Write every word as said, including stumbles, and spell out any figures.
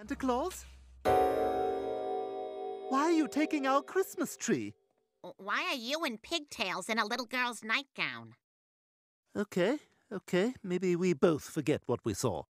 Santa Claus? Why are you taking our Christmas tree? Why are you in pigtails in a little girl's nightgown? Okay, okay. Maybe we both forget what we saw.